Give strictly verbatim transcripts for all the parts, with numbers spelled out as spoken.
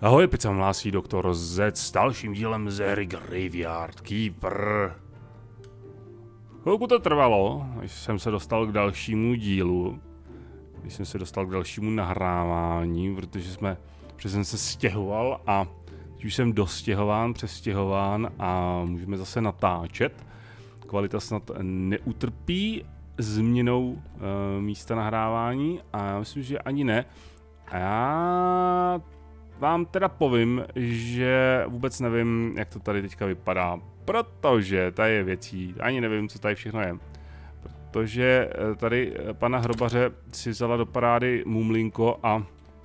Ahoj, opět se vám hlásí doktor Z s dalším dílem ze hry Graveyard Keeper. Chvilku to trvalo, když jsem se dostal k dalšímu dílu. Když jsem se dostal k dalšímu nahrávání, protože jsme, protože jsem se stěhoval a teď už jsem dostěhován, přestěhován a můžeme zase natáčet. Kvalita snad neutrpí změnou uh, místa nahrávání a já myslím, že ani ne. A já vám teda povím, že vůbec nevím, jak to tady teďka vypadá, protože tady je věcí, ani nevím, co tady všechno je. Protože tady pana hrobaře si vzala do parády Mumlinko a uh,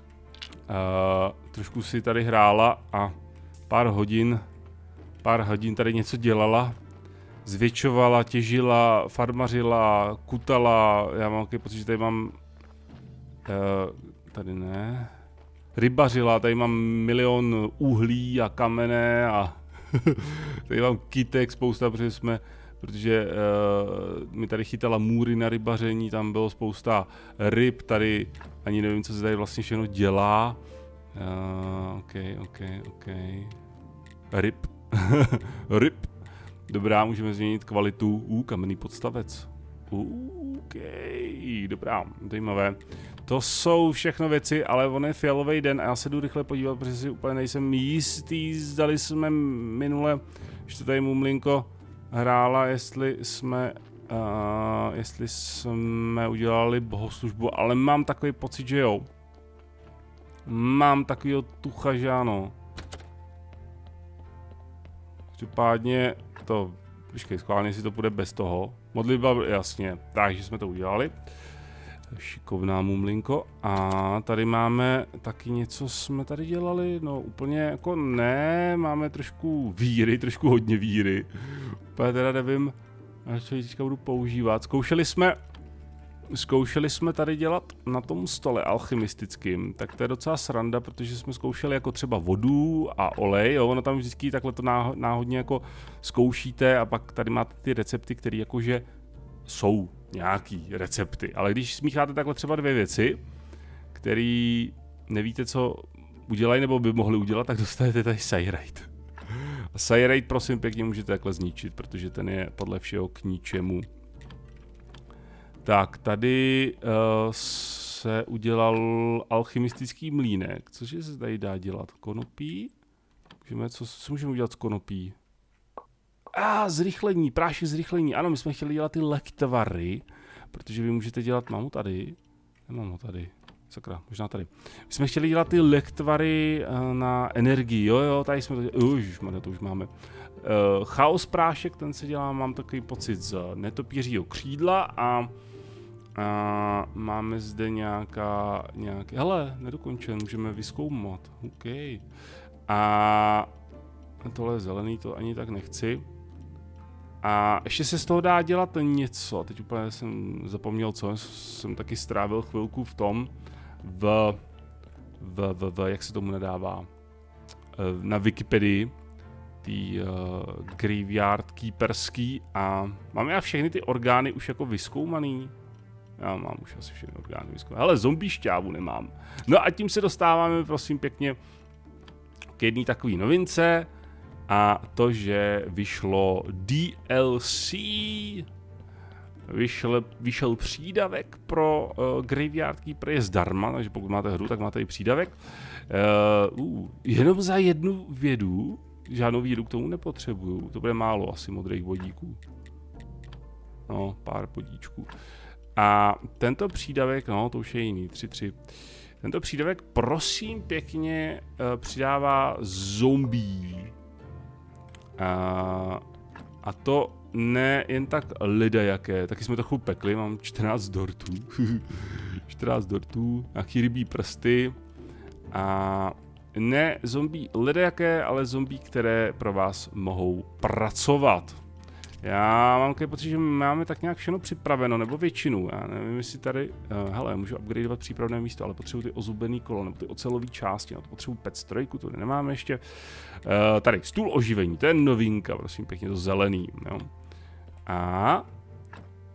trošku si tady hrála a pár hodin, pár hodin tady něco dělala. Zvětšovala, těžila, farmařila, kutala, já mám takový pocit, že tady mám, uh, tady ne, rybařila, tady mám milion uhlí a kamene a tady mám kytek spousta, protože jsme, protože uh, mi tady chytala můry na rybaření, tam bylo spousta ryb, tady ani nevím, co se tady vlastně všechno dělá. Uh, ok, ok, ok. Ryb. Ryb. Dobrá, můžeme změnit kvalitu. Uh, kamenný podstavec. Uh, ok, dobrá, zajímavé. To jsou všechno věci, ale on je fialový den a já se jdu rychle podívat, protože si úplně nejsem jistý, zdali jsme minule, když to tady Mumlinko hrála, jestli jsme, uh, jestli jsme udělali bohoslužbu, ale mám takový pocit, že jo. Mám takovýho tucha, že ano. Každopádně to, počkej, schválně si to půjde bez toho. Modlitba, jasně, takže jsme to udělali. Šikovná Mumlinko. A tady máme taky něco, jsme tady dělali, no úplně jako ne, máme trošku víry, trošku hodně víry. Úplně teda nevím, co teďka budu používat. Zkoušeli jsme, zkoušeli jsme tady dělat na tom stole alchymistickým, tak to je docela sranda, protože jsme zkoušeli jako třeba vodu a olej, jo, ono tam vždycky takhle to náhodně jako zkoušíte a pak tady máte ty recepty, které jakože jsou nějaký recepty, ale když smícháte takhle třeba dvě věci, které nevíte, co udělají nebo by mohli udělat, tak dostanete tady Cyrite. A Cyrite prosím pěkně můžete takhle zničit, protože ten je podle všeho k ničemu. Tak, tady uh, se udělal alchymistický mlýnek. Cože se tady dá dělat? Konopí? Můžeme, co, co můžeme udělat s konopí? A ah, zrychlení, prášky zrychlení. Ano, my jsme chtěli dělat ty lektvary, protože vy můžete dělat, mám ho tady? Nemám ho tady. Sakra, možná tady. My jsme chtěli dělat ty lektvary uh, na energii, jo jo, tady jsme to dělali, Užišmane, to už máme. Uh, chaos prášek, ten se dělá, mám takový pocit z netopířího křídla a, a máme zde nějaká, nějaké, hele, nedokončen, můžeme vyzkoumat, OK. A tohle je zelený, to ani tak nechci. A ještě se z toho dá dělat něco, teď úplně jsem zapomněl co, jsem taky strávil chvilku v tom, v, v, v, v jak se tomu nedává, na Wikipedii, tý uh, Graveyard Keeperský a mám já všechny ty orgány už jako vyzkoumaný. Já mám už asi všechny orgány vyzkoumaný, hele, zombie šťávu nemám. No a tím se dostáváme prosím pěkně k jedné takové novince a to, že vyšlo D L C, vyšel, vyšel přídavek pro uh, Graveyard Keeper, je zdarma, takže pokud máte hru, tak máte i přídavek. Uh, uh, jenom za jednu vědu, žádnou víru k tomu nepotřebuju, to bude málo asi modrých bodíků. No, pár bodíčků. A tento přídavek, no to už je jiný, tři tři. Tento přídavek prosím pěkně uh, přidává zombie. A, a to ne jen tak lidajaké, taky jsme trochu pekli, mám čtrnáct dortů. čtrnáct dortů, nějaký rybí prsty. A ne zombie lidajaké, ale zombie, které pro vás mohou pracovat. Já mám takový pocit, že máme tak nějak všechno připraveno, nebo většinu, já nevím, jestli tady, uh, hele, můžu upgradeovat přípravné místo, ale potřebuji ty ozubený kolo, nebo ty ocelové části, no to potřebuji pet strojku, to nemáme ještě. Uh, tady, stůl oživení, to je novinka, prosím pěkně, to zelený, jo. A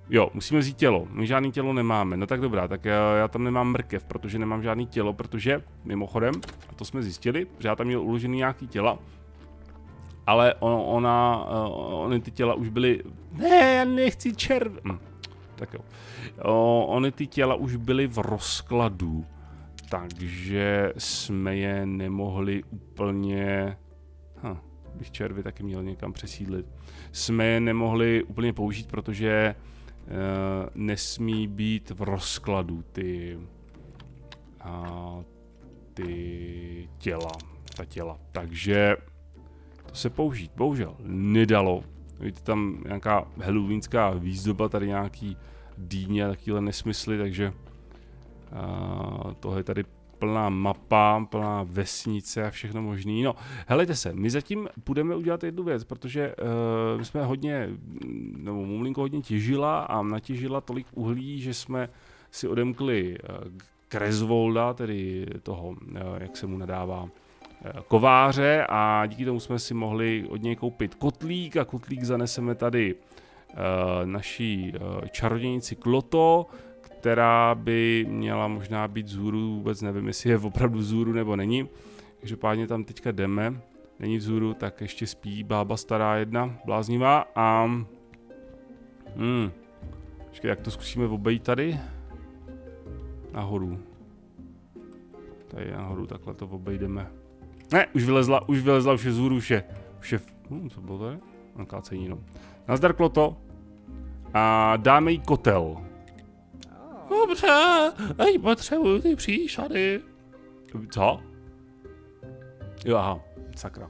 Jo, musíme vzít tělo. My žádný tělo nemáme. No tak dobrá, tak já, já tam nemám mrkev, protože nemám žádný tělo, protože mimochodem, a to jsme zjistili, že já tam měl uložený nějaký těla, ale on, ona, uh, ony ty těla už byly... Ne, já nechci červ... Hm, tak jo. O, ony ty těla už byly v rozkladu, takže jsme je nemohli úplně... Hm, bych červy taky měl někam přesídlit. Jsme je nemohli úplně použít, protože uh, nesmí být v rozkladu ty... Uh, ty těla, ta těla. Takže... To se použít, bohužel, nedalo. Víte, tam nějaká halloweenská výzdoba, tady nějaký dýně a takovýhle nesmysly, takže uh, tohle je tady plná mapa, plná vesnice a všechno možný. No, helejte se, my zatím budeme udělat jednu věc, protože uh, my jsme hodně, nebo Mumlinko hodně těžila a natěžila tolik uhlí, že jsme si odemkli uh, Griswolda, tedy toho, uh, jak se mu nadává, kováře, a díky tomu jsme si mohli od něj koupit kotlík a kotlík zaneseme tady uh, naší uh, čarodějnici Kloto, která by měla možná být vzhůru, vůbec nevím, jestli je opravdu vzhůru nebo není. Každopádně tam teďka jdeme, není vzhůru, tak ještě spí bába stará jedna, bláznivá a... Hmm. Počkej, jak to zkusíme obejít tady? Nahoru. Tady nahoru, takhle to obejdeme. Ne, už vylezla, už vylezla, už je vzhůru, už je, už je, hm, co bylo tady? Nakácení, no. Nazdar, Kloto. A dáme jí kotel. Dobře, ej, potřebuju ty příšady. Co? Jo, aha, sakra.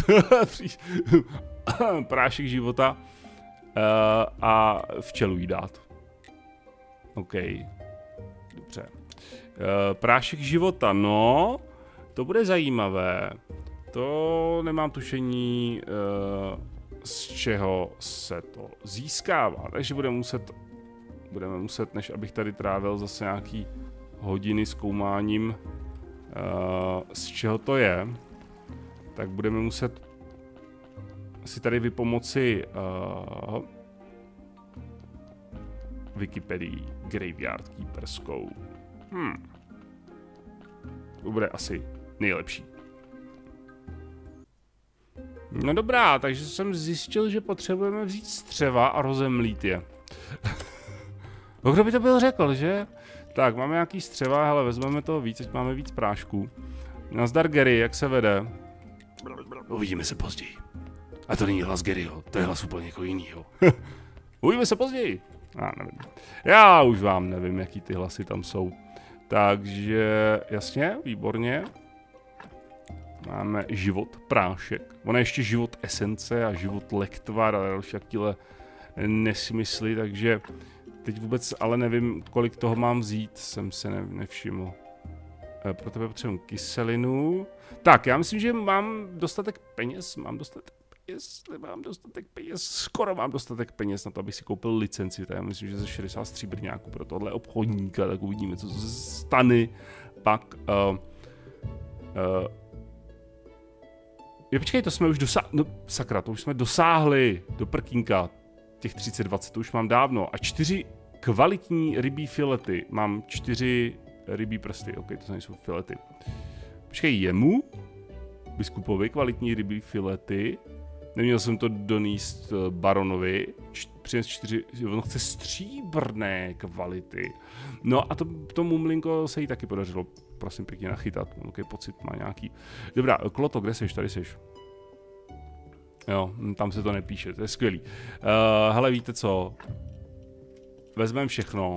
Prášek života. Uh, a včelu jí dát. OK. Dobře. Uh, prášek života, no. To bude zajímavé. To nemám tušení, uh, z čeho se to získává. Takže budeme muset, budeme muset, než abych tady trávil zase nějaký hodiny zkoumáním, uh, z čeho to je, tak budeme muset si tady vypomoci uh, Wikipedii Graveyard Keeperskou. Hmm. To bude asi nejlepší. No dobrá, takže jsem zjistil, že potřebujeme vzít střeva a rozemlít je. No kdo by to byl řekl, že? Tak, máme nějaký střeva, hele, vezmeme toho víc, ať máme víc prášků. Nazdar Gary, jak se vede? Uvidíme se později. A to není hlas Garyho, to je hlas úplně někoho jinýho. Uvidíme se později. Já nevím. Já už vám nevím, jaký ty hlasy tam jsou. Takže, jasně, výborně. Máme život prášek. Ono je ještě život esence a život lektvar a další takové nesmysly, takže teď vůbec ale nevím, kolik toho mám vzít, jsem se ne, nevšiml. E, pro tebe potřebuji kyselinu. Tak, já myslím, že mám dostatek peněz, mám dostatek peněz, nemám dostatek peněz, skoro mám dostatek peněz na to, abych si koupil licenci. Já myslím, že ze šedesát stříbrňáků pro tohle obchodníka, tak uvidíme, co se stane. Pak, uh, uh, jo, počkej, to jsme už dosáhli, no sakra, to už jsme dosáhli do prkínka, těch třicet dvacet, to už mám dávno. A čtyři kvalitní rybí filety, mám čtyři rybí prsty, ok, to nejsou filety. Počkej, jemu, biskupovi, kvalitní rybí filety, neměl jsem to doníst baronovi, přines čtyři, on chce stříbrné kvality. No a to, to Mumlinko se jí taky podařilo, prosím pěkně, nachytat, mám takový pocit, má nějaký. Dobrá, Kloto, kde seš, tady seš. Jo, tam se to nepíše, to je skvělý. Uh, hele, víte co, vezmeme všechno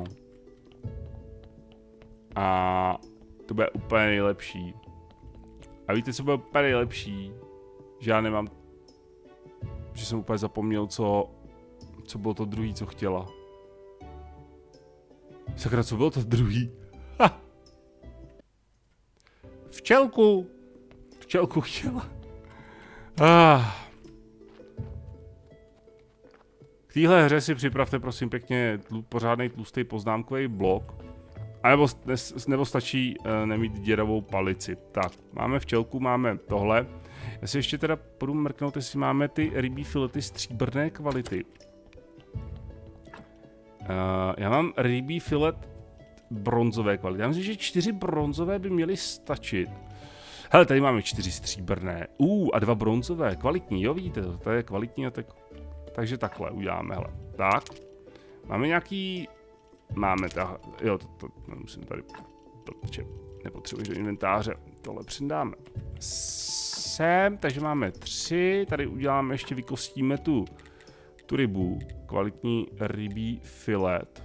a to bude úplně nejlepší. A víte, co bude úplně nejlepší? Že já nemám, že jsem úplně zapomněl, co, co bylo to druhý, co chtěla. Sakra, co bylo to druhý? Ha! Včelku! Včelku chtěla. Ah. K téhle hře si připravte prosím pěkně tlu, pořádnej tlustý poznámkový blok. A nebo, nebo stačí uh, nemít děravou palici. Tak, máme včelku, máme tohle. Já si ještě teda půjdu mrknout, jestli máme ty rybí filety stříbrné kvality. Uh, já mám rybí filet bronzové kvality. Já myslím, že čtyři bronzové by měly stačit. Hele, tady máme čtyři stříbrné. Uh, a dva bronzové. Kvalitní, jo, vidíte to? To je kvalitní a tak... Takže takhle uděláme, hele. Tak. Máme nějaký... Máme ta... Jo, to, to nemusím tady... Protože nepotřebuji do inventáře. Tohle přidáme sem, takže máme tři. Tady uděláme, ještě vykostíme tu, tu rybu. Kvalitní rybí filet.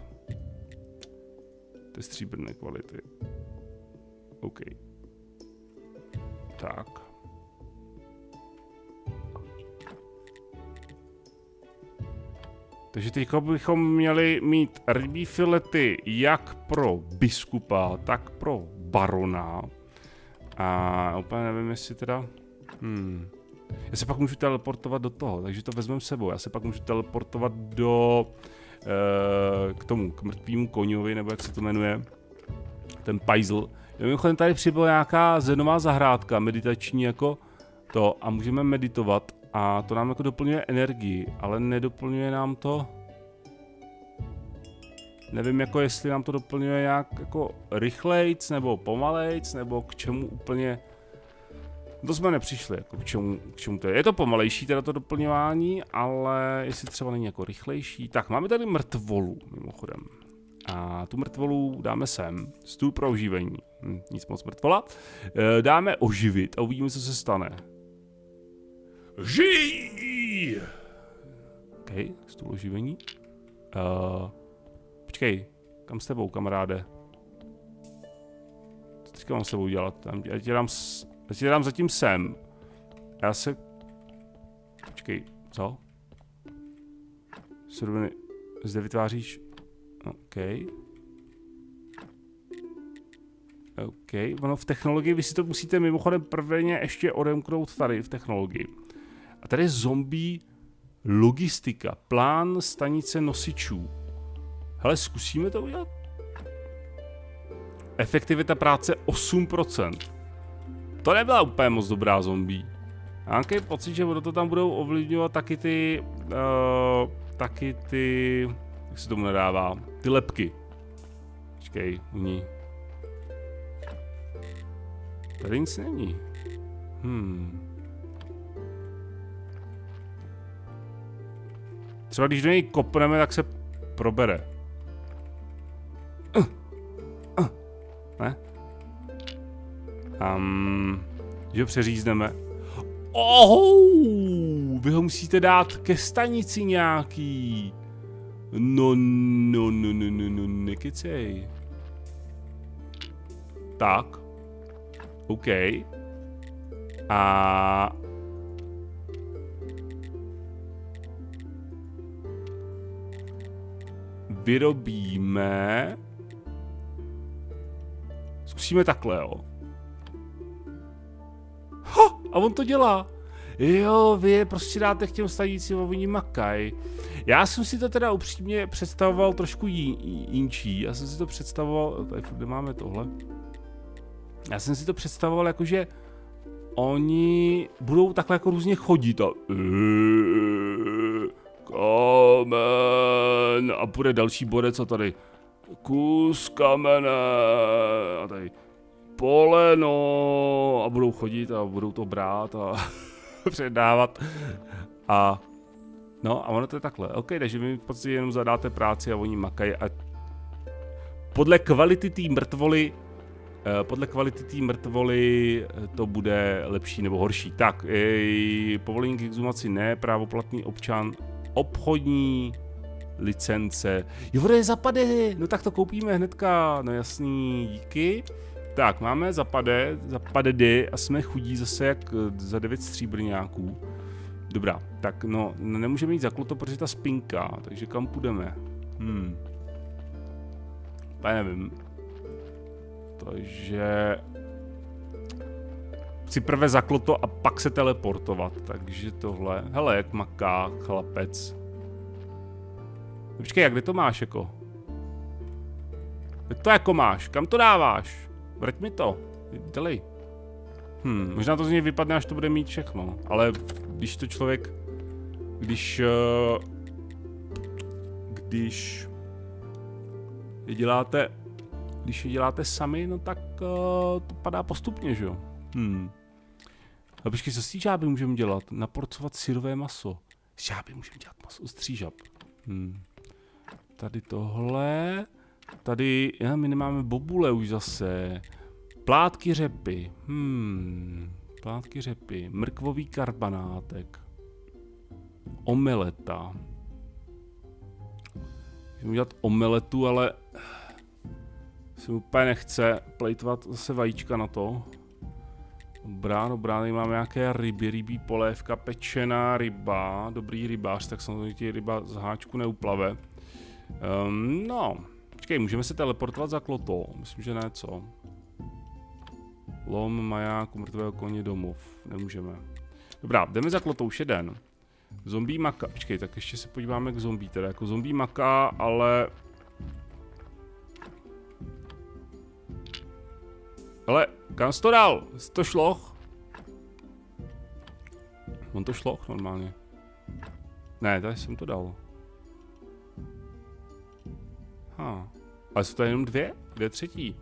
To je stříbrné kvality. OK. Tak. Takže teď bychom měli mít rybí filety jak pro biskupa, tak pro barona. A úplně nevím, jestli teda... Hmm. Já se pak můžu teleportovat do toho, takže to vezmeme sebou. Já se pak můžu teleportovat do... E, k tomu, k mrtvému koňovi, nebo jak se to jmenuje. Ten puzzle. Mimochodem tady přibyla nějaká zenová zahrádka, meditační jako to. A můžeme meditovat. A to nám jako doplňuje energii, ale nedoplňuje nám to... Nevím, jako jestli nám to doplňuje nějak jako rychlejc, nebo pomalejc, nebo k čemu úplně... To jsme nepřišli, jako k čemu, k čemu to je. Je to pomalejší teda to doplňování, ale jestli třeba není jako rychlejší. Tak, máme tady mrtvolu, mimochodem. A tu mrtvolu dáme sem. Stůl pro oživení. Hm, nic moc mrtvola. E, dáme oživit a uvidíme, co se stane. Žij! OK, stůl oživení. Uh, počkej, kam s tebou, kamaráde? Co teďka mám s tebou dělat? Já tě dám, já tě dám zatím sem. Já se... Počkej, co? Suroviny zde vytváříš... OK. OK, ono v technologii, vy si to musíte mimochodem prvně ještě odemknout tady v technologii. A tady je zombie logistika, plán stanice nosičů. Hele, zkusíme to udělat? Efektivita práce osm procent. To nebyla úplně moc dobrá zombie. Já mám pocit, že to tam budou ovlivňovat taky ty... Uh, taky ty... Jak se tomu nedává? Ty lepky. Počkej, u ní. Tady nic není. Hmm... Třeba když do něj kopneme, tak se probere. Uh, uh, ne? Um, že ho přeřízneme. Oh, vy ho musíte dát ke stanici nějaký. No, no, no, no, no, no, nekecej. Tak. OK. A... Vyrobíme... Zkusíme takhle, jo. Ha! A on to dělá. Jo, vy je prostě dáte k těm stanícím a oni makaj. Já jsem si to teda upřímně představoval trošku jinčí. Já jsem si to představoval... Tady kde máme tohle? Já jsem si to představoval jako, že oni budou takhle jako různě chodit a... Kamen. A bude další bodec a tady kus kamene a tady poleno a budou chodit a budou to brát a předávat a no a ono to je takhle. OK, takže vy v podstatě jenom zadáte práci a oni makají a podle kvality té mrtvoly podle kvality té mrtvoly to bude lepší nebo horší. Tak, ej, povolení k exhumaci ne, právoplatný občan, obchodní licence. Jo, voda zapade, no tak to koupíme hnedka, no jasný, díky. Tak, máme zapade, zapadedy a jsme chudí zase jak za devět stříbrňáků. Dobrá, tak no, nemůžeme jít za kluto, protože ta spinka, takže kam půjdeme? Hmm. Já nevím. Takže... Chci prvé za kluto a pak se teleportovat, takže tohle. Hele, jak maká chlapec. Počkej, jak kde to máš jako? Kde to jako máš? Kam to dáváš? Vrať mi to. Deli. Hm, možná to z něj vypadne, až to bude mít všechno. Ale když to člověk... Když... Uh, když... je děláte, když je děláte sami, no tak uh, to padá postupně, že jo? Hmm. A počkej, co z té žáby můžeme dělat? Naporcovat syrové maso. Z žáby můžeme dělat maso, z tří žab. Hmm. Tady tohle. Tady, já, my nemáme bobule už zase. Plátky řepy. Hmm. Plátky řepy. Mrkvový karbanátek. Omeleta. Můžeme udělat omeletu, ale se úplně nechce plejtovat zase vajíčka na to. Dobrá, dobrá, tady máme nějaké ryby, rybí polévka, pečená ryba, dobrý rybář, tak samozřejmě ti ryba z háčku neuplave. Um, no, počkej, můžeme se teleportovat za kloto, myslím, že ne, co? Lom, maják, mrtvého koně, domov, nemůžeme. Dobrá, jdeme za klotou, už jeden. Zombie maka, počkej, tak ještě se podíváme k zombie, teda jako zombie maka, ale... Ale, kam jsi to dal? Jsi to šloch? On to šloch normálně. Ne, tady jsem to dal. Ha. Ale jsou to jenom dvě? Dvě třetí.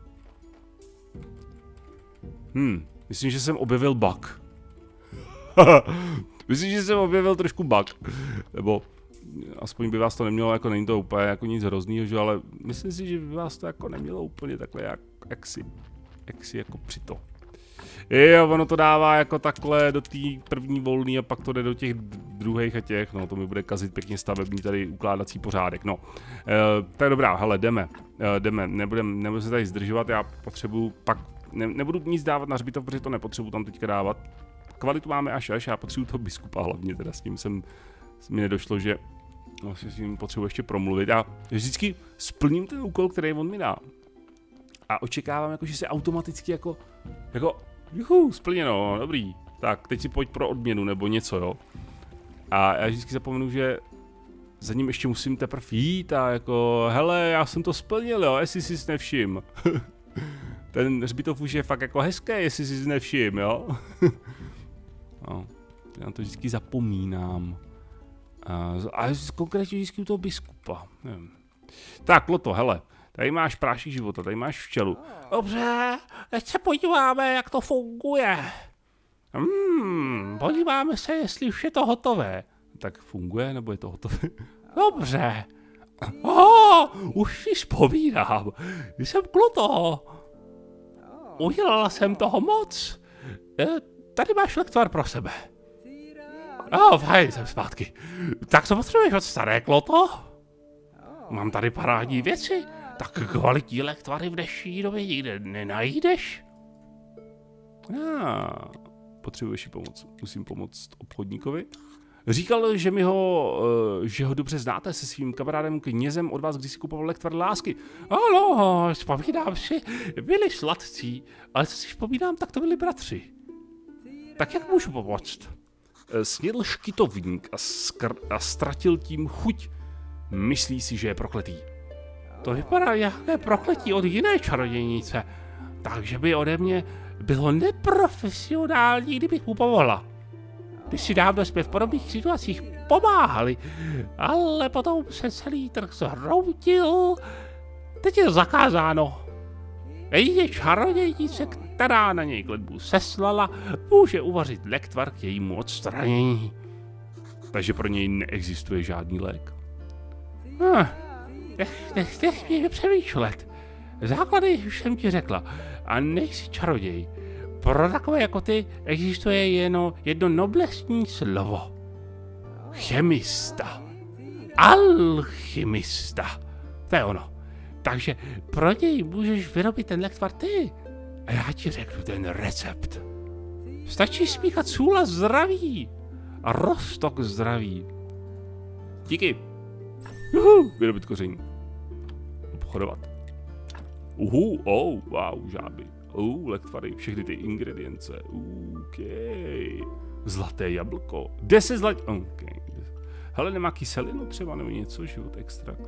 Hm, myslím, že jsem objevil bug. Myslím, že jsem objevil trošku bug. Nebo aspoň by vás to nemělo, jako není to úplně jako nic hroznýho, že? Ale myslím si, že by vás to jako nemělo úplně takhle jak, jak si, jak si jako přito. Jo, ono to dává jako takhle do té první volný a pak to jde do těch druhých a těch, no to mi bude kazit pěkně stavební tady ukládací pořádek, no. E, tak dobrá, hele, jdeme, e, jdeme, nebudeme nebudem se tady zdržovat, já potřebuju pak, ne, nebudu nic dávat na hřbitov, protože to nepotřebuji tam teďka dávat. Kvalitu máme až až, já potřebuji toho biskupa hlavně, teda s tím jsem, mi nedošlo, že no, s tím potřebuji ještě promluvit a vždycky splním ten úkol, který on mi dá. A očekávám, jako, že se automaticky jako, jako, juhu, splněno, dobrý. Tak, teď si pojď pro odměnu, nebo něco, jo. A já vždycky zapomenu, že za ním ještě musím teprve jít a jako, hele, já jsem to splnil, jo, jestli jsi nevšim. Ten hřbitov už je fakt jako hezké, jestli jsi nevšim, jo. No, já na to vždycky zapomínám. A, a konkrétně vždycky u toho biskupa, nevím. Tak, Loto, hele. Tady máš prášek života, tady máš včelu. Dobře, teď se podíváme, jak to funguje. Hmm, podíváme se, jestli už je to hotové. Tak funguje, nebo je to hotové? Dobře. Oh, už si vzpomínám. Jsem Kloto. Udělala jsem toho moc. Tady máš lektvar pro sebe. Oh, fajn, jsem zpátky. Tak co potřebuješ od staré Kloto? Mám tady parádní věci. Tak kvalitní lektvary v dnešní době nikde nenajdeš? Ah, potřebuješ jí pomoc. Musím pomoct obchodníkovi. Říkal, že mi ho, uh, že ho dobře znáte se svým kamarádem knězem od vás, když si kupoval lektvar lásky. Ano, vzpomínám si, byli sladcí, ale co si vzpomínám, tak to byli bratři. Tak jak můžu pomoct? Snědl škytovník a, a ztratil tím chuť. Myslí si, že je prokletý. To vypadá nějaké prokletí od jiné čarodějnice, takže by ode mě bylo neprofesionální, kdybych mu pomohla. Když si dávno jsme v podobných situacích pomáhali, ale potom se celý trh zhroutil. Teď je zakázáno. Jedině čarodějnice, která na něj kletbu seslala, může uvařit lektvar k jejímu odstranění. Takže pro něj neexistuje žádný lék. Hm. Nech, nech, nech mě přemýšlet. Základy už jsem ti řekla. A nejsi čaroděj. Pro takové jako ty existuje jen jedno noblesní slovo. Chemista. Alchymista. To je ono. Takže pro něj můžeš vyrobit ten lektvar ty. A já ti řeknu ten recept. Stačí smíchat sůl a zdraví. A roztok zdraví. Díky. Juhu, vyrobit koření. Obchodovat. Uhu, oh, wow, žáby. Uh, lektvary, všechny ty ingredience. OK. Zlaté jablko. deset zlat... OK. Hele, nemá kyselinu třeba, nebo něco, život extrakt.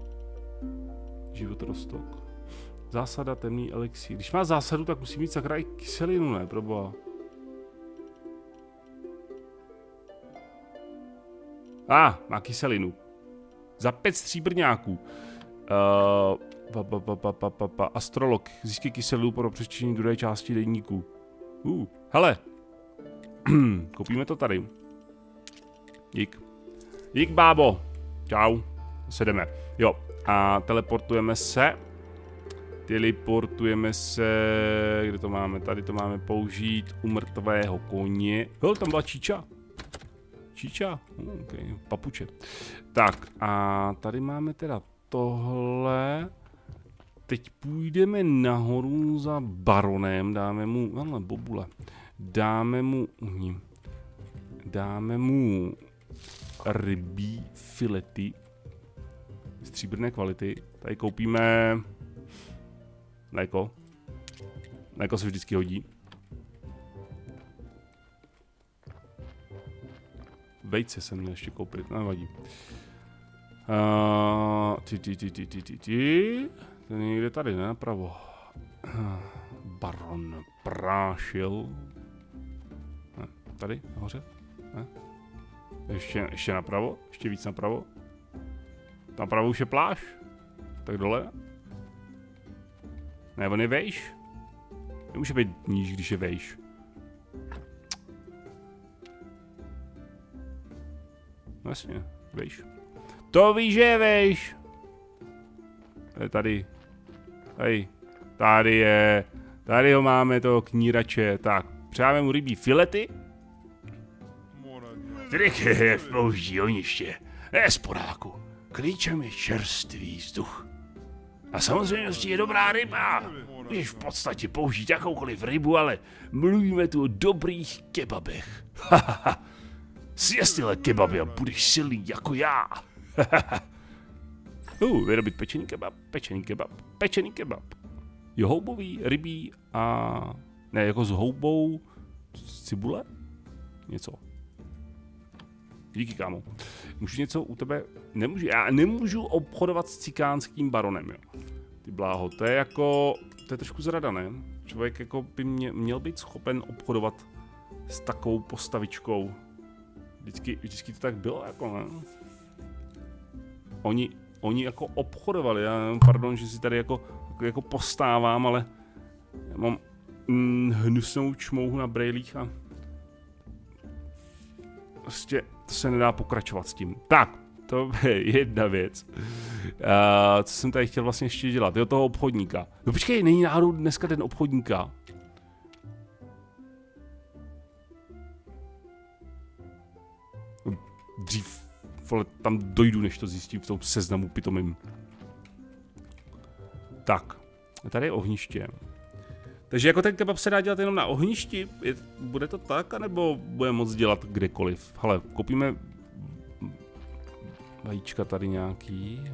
Život roztok. Zásada, temný elixír. Když má zásadu, tak musí mít sakra i kyselinu, ne, proboha. A, ah, má kyselinu. Za pět stříbrňáků. Uh, pa, pa, pa, pa, pa, pa, pa. Astrolog. Získej kyselinu pro přečtení druhé části deníku. Uh, hele. Koupíme to tady. Dík. Dík, bábo. Čau. Sedeme. Jo. A teleportujeme se. Teleportujeme se. Kde to máme? Tady to máme použít u mrtvého koně. Hel, tam byla číča. Číča? Okay. Papuče. Tak a tady máme teda tohle. Teď půjdeme nahoru za baronem. Dáme mu, ale bobule. Dáme mu, dáme mu rybí filety. Stříbrné kvality. Tady koupíme mléko. Mléko se vždycky hodí. Vejce jsem měl ještě koupit, nevadí. Uh, ty, ty, ty, ty, ty, ty, ty. To je někde tady, ne? Napravo. Baron Prášil. Ne, tady, nahoře. Ne? Ještě, ještě napravo, ještě víc napravo. Napravo už je pláž. Tak dole. Ne, on je vejš. Nemůže být níž, když je vejš. No jasně, vejš. To víš, že je vejš. Je tady. Tady. Tady je. Tady ho máme, toho knírače. Tak, přáme mu rybí filety. Trik je v použití ohniště. Ne, sporáku. Klíčem je čerstvý vzduch. A samozřejmě je dobrá ryba. Můžeš v podstatě použít jakoukoliv rybu, ale mluvíme tu o dobrých kebabech. Hahaha. Sjez tyhle kebaby a budeš silný jako já. uh, vyrobit pečený kebab, pečený kebab, pečený kebab. Jo, houbový, rybí a... Ne, jako s houbou... Cibule? Něco. Díky, kámo. Můžu něco u tebe... Nemůžu, já nemůžu obchodovat s cikánským baronem, jo. Ty bláho, to je jako... To je trošku zrada, ne? Člověk jako by mě, měl být schopen obchodovat s takovou postavičkou. Vždycky, vždycky to tak bylo, jako ne? Oni, oni jako obchodovali, já nevím, pardon, že si tady jako, jako postávám, ale já mám mm, hnusnou čmouhu na brejlích a prostě to se nedá pokračovat s tím. Tak, to je jedna věc. Uh, co jsem tady chtěl vlastně ještě dělat? Jo, toho obchodníka. No počkej, není náhodou dneska den obchodníka. Dřív, vole, tam dojdu, než to zjistím v tom seznamu pitomým. Tak, tady je ohniště. Takže jako ten kebab se dá dělat jenom na ohništi? Je, bude to tak, anebo bude moc dělat kdekoliv? Hele, koupíme vajíčka tady nějaký.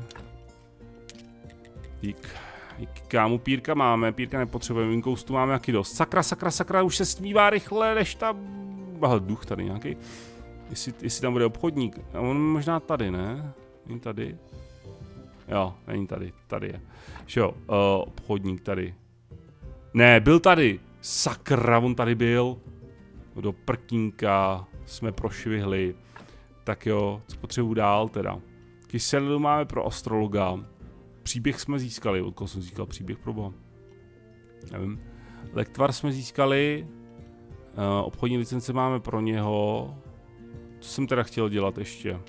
Dík. Dík, kámu, pírka máme, pírka nepotřebujeme, inkoustu máme jaký dost. Sakra, sakra, sakra, už se stmívá rychle, než tam... Aha, duch tady nějaký. Jestli, jestli tam bude obchodník. A on možná tady, ne? Není tady? Jo, není tady, tady je. Jo, uh, obchodník tady. Ne, byl tady. Sakra, on tady byl. Do prkínka jsme prošvihli. Tak jo, co potřebuji dál teda. Kyselinu máme pro astrologa. Příběh jsme získali. Od koho jsem získal příběh, proboha? Nevím. Lektvar jsme získali. Uh, obchodní licence máme pro něho. Co jsem teda chtěl dělat ještě?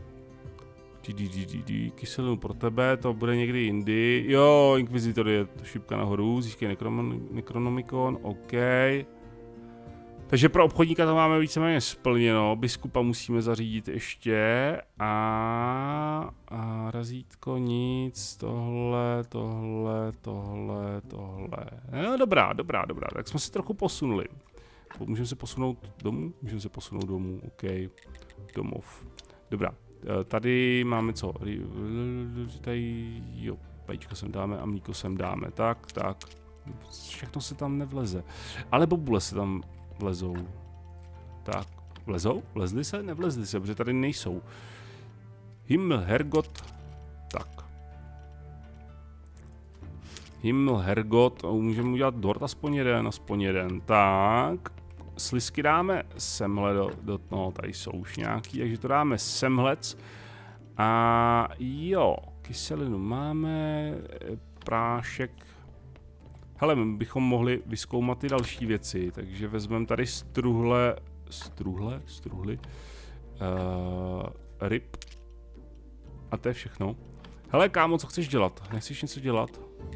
Kyselinu pro tebe, to bude někdy jindy. Jo, Inquisitor je šipka nahoru, získej Necronomicon, OK. Takže pro obchodníka to máme víceméně splněno, biskupa musíme zařídit ještě. A, a razítko nic, tohle, tohle, tohle, tohle. No, dobrá, dobrá, dobrá, tak jsme se trochu posunuli. Můžeme se posunout domů? Můžeme se posunout domů, OK. Domov. Dobrá. Tady máme co? Tady, jo, vajíčko sem dáme a mlíko sem dáme. Tak, tak. Všechno se tam nevleze. Ale bobule se tam vlezou. Tak. Vlezou? Vlezli se? Nevlezli se, protože tady nejsou. Himmel, Hergot. Tak. Himmel, Hergot. Můžeme udělat dort aspoň jeden, aspoň jeden. Tak. Slisky dáme semhle do, do, no tady jsou už nějaký, takže to dáme semhlec. A jo, Kyselinu máme, prášek. Hele, my bychom mohli vyzkoumat i další věci, takže vezmeme tady struhle, struhle, struhly, uh, ryb. A to je všechno. Hele, kámo, co chceš dělat? Nechceš něco dělat?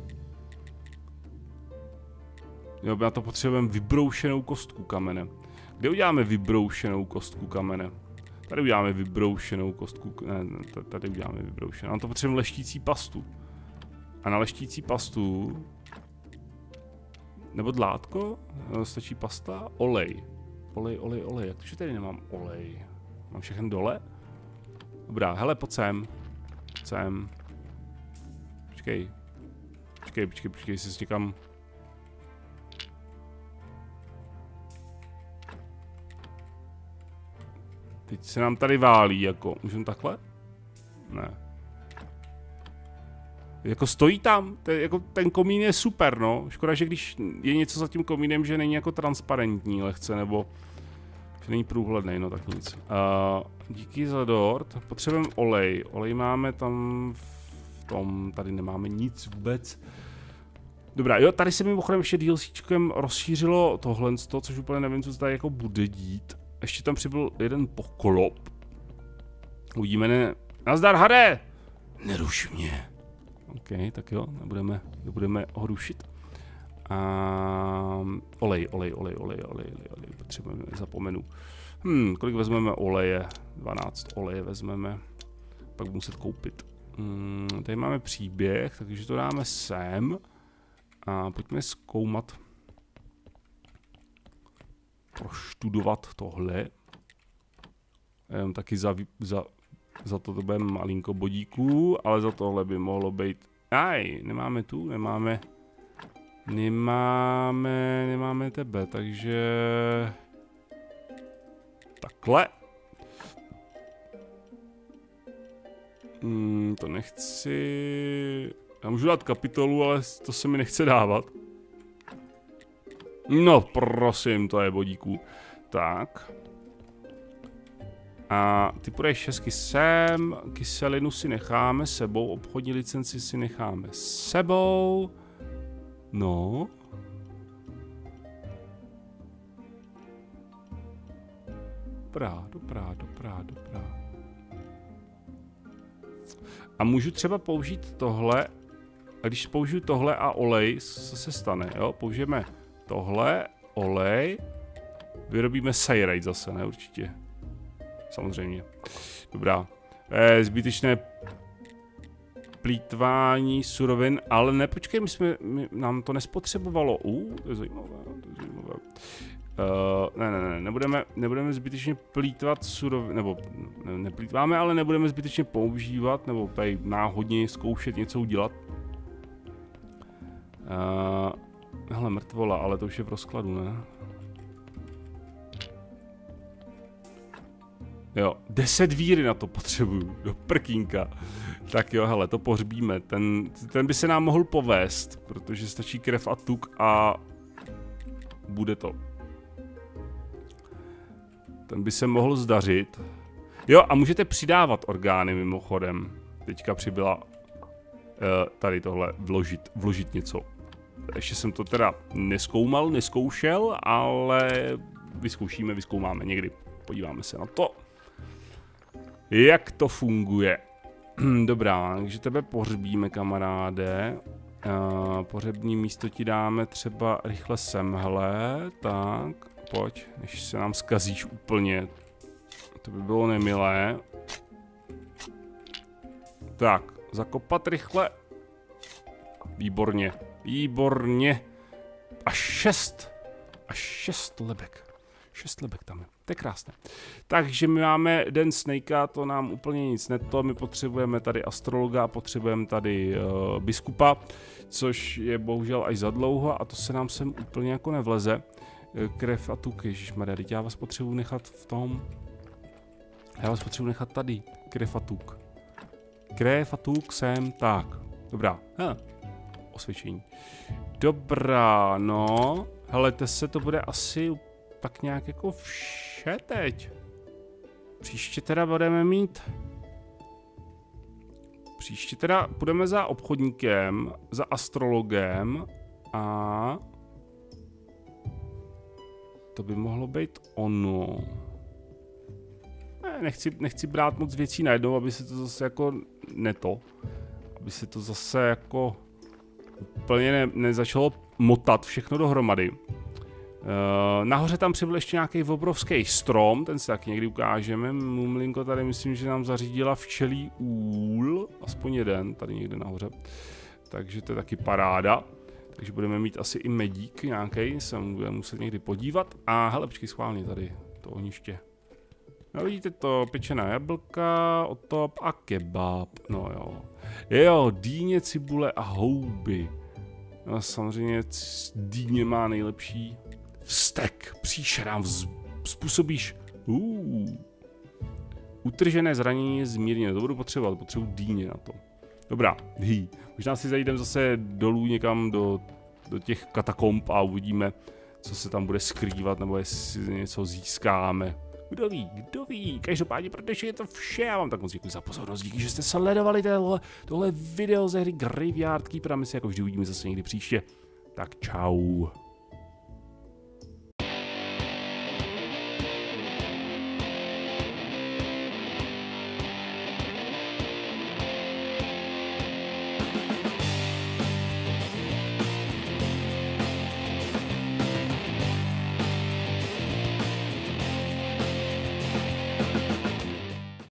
Jo, na to potřebujeme vybroušenou kostku kamene. Kde uděláme vybroušenou kostku kamene? Tady uděláme vybroušenou kostku, ne, tady uděláme vybroušenou. Na to potřebujeme leštící pastu. A na leštící pastu... Nebo dlátko? Stačí pasta? Olej. Olej, olej, olej. Jak to, že tady nemám olej? Mám všechno dole? Dobrá, hele, pojď sem. Pojď sem. Počkej. Počkej, počkej, počkej, jsi někam... Teď se nám tady válí, jako, můžeme takhle? Ne. Jako stojí tam, to je, jako ten komín je super, no. Škoda, že když je něco za tím komínem, že není jako transparentní lehce, nebo že není průhledný, no tak nic. Uh, díky za dort, potřebujeme olej, olej máme tam v tom, tady nemáme nic vůbec. Dobrá, jo, tady se mimochodem ještě DLCčkem rozšířilo tohle, což úplně nevím, co se tady jako bude dít. Ještě tam přibyl jeden poklop. Uvidíme, ne... Nazdar, Hade! Neruš mě. OK, tak jo, nebudeme, nebudeme ho rušit. A... Olej, olej, olej, olej, olej, olej, potřebujeme, zapomenu. Hm, kolik vezmeme oleje? dvanáct oleje vezmeme. Pak budu muset koupit. Hmm, tady máme příběh, takže to dáme sem. A pojďme zkoumat. Proštudovat tohle. Jenom taky za, za, za to to bude malinko bodíků, ale za tohle by mohlo být... Aj, nemáme tu, nemáme... Nemáme, nemáme tebe, takže... Takhle. Hmm, to nechci... Já můžu dát kapitolu, ale to se mi nechce dávat. No, prosím, to je bodíků. Tak. A ty půjdeš hezky sem, kyselinu si necháme sebou, obchodní licenci si necháme sebou. No. Dobrá, dobrá, dobrá, dobrá. A můžu třeba použít tohle, a když použiju tohle a olej, co se stane, jo? Použijeme tohle, olej, vyrobíme sajrajt zase, ne určitě. Samozřejmě. Dobrá. E, zbytečné plýtvání surovin, ale ne, počkej, my jsme, my, nám to nespotřebovalo. Uh, to je zajímavé, to je zajímavé. Uh, ne, ne, ne, nebudeme, nebudeme zbytečně plýtvat surovin, nebo ne, neplýtváme, ale nebudeme zbytečně používat, nebo tady náhodně zkoušet něco udělat. Uh, hele, mrtvola, ale to už je v rozkladu, ne? Jo, deset víry na to potřebuju, do prkínka. Tak jo, hele, to pohřbíme, ten, ten by se nám mohl povést, protože stačí krev a tuk a bude to. Ten by se mohl zdařit. Jo, a můžete přidávat orgány mimochodem. Teďka přibyla uh, tady tohle, vložit, vložit něco. Ještě jsem to teda neskoumal, neskoušel, ale vyzkoušíme, vyzkoumáme někdy. Podíváme se na to. Jak to funguje? Dobrá, takže tebe pohřbíme, kamaráde. Uh, pohřební místo ti dáme třeba rychle semhle. Tak, pojď, než se nám zkazíš úplně. To by bylo nemilé. Tak, zakopat rychle. Výborně, výborně. A šest. A šest lebek. Šest lebek tam je. To je krásné. Takže my máme den Snakea, to nám úplně nic neto. My potřebujeme tady astrologa, potřebujeme tady uh, biskupa, což je bohužel až za dlouho a to se nám sem úplně jako nevleze. Krev a tuk, ježišmarja, teď já vás potřebuji nechat v tom. Já vás potřebuji nechat tady. Krev a tuk. Krev a tuk sem, tak. Dobrá. Ha. Osvědčení. Dobrá, no. Helejte se, to bude asi tak nějak jako vše teď. Příště teda budeme mít... Příště teda půjdeme za obchodníkem, za astrologem a to by mohlo být ono. Ne, nechci, nechci brát moc věcí najednou, aby se to zase jako neto. Aby se to zase jako úplně ne, nezačalo motat všechno dohromady. Uh, nahoře tam přibyl ještě nějaký obrovský strom, ten si taky někdy ukážeme. Mumlinko tady myslím, že nám zařídila včelí úl, aspoň jeden, tady někde nahoře. Takže to je taky paráda. Takže budeme mít asi i medík nějaký, se budeme muset někdy podívat. A hele, počkej, schválně tady, to ohniště. No vidíte to, pečená jablka, otop a kebab, no jo. Jo, dýně, cibule a houby. No samozřejmě dýně má nejlepší vztek, příšerám, způsobíš. Uh. Utržené zranění je zmírněné, to budu potřebovat, potřebuji dýně na to. Dobrá, hý. Možná si zajdeme zase dolů někam do, do těch katakomb a uvidíme, co se tam bude skrývat, nebo jestli něco získáme. Kdo ví, kdo ví, každopádně, protože je to vše, já vám tak moc děkuji za pozornost, díky, že jste sledovali tohle, tohle video ze hry Graveyard Keeper a my se jako vždy uvidíme zase někdy příště. Tak čau.